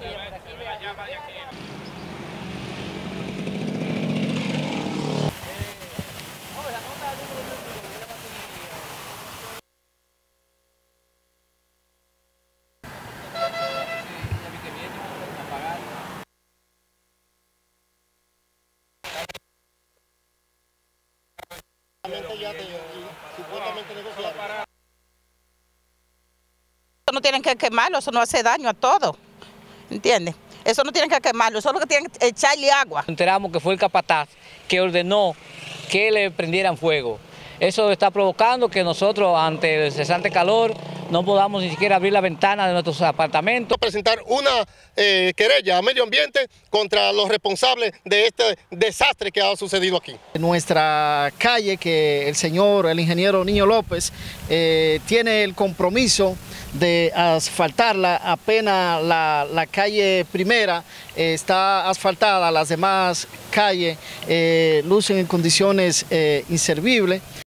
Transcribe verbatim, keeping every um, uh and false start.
Eso no tienen que quemarlo, eso no hace daño a todo, ¿entiendes? Eso no tienen que quemarlo, eso es lo que tienen que echarle agua. Nos enteramos que fue el capataz que ordenó que le prendieran fuego. Eso está provocando que nosotros, ante el cesante calor, no podamos ni siquiera abrir la ventana de nuestros apartamentos. Presentar una eh, querella a medio ambiente contra los responsables de este desastre que ha sucedido aquí. En nuestra calle, que el señor, el ingeniero Niño López, eh, tiene el compromiso de asfaltarla. Apenas la, la calle primera eh, está asfaltada, las demás calles eh, lucen en condiciones eh, inservibles.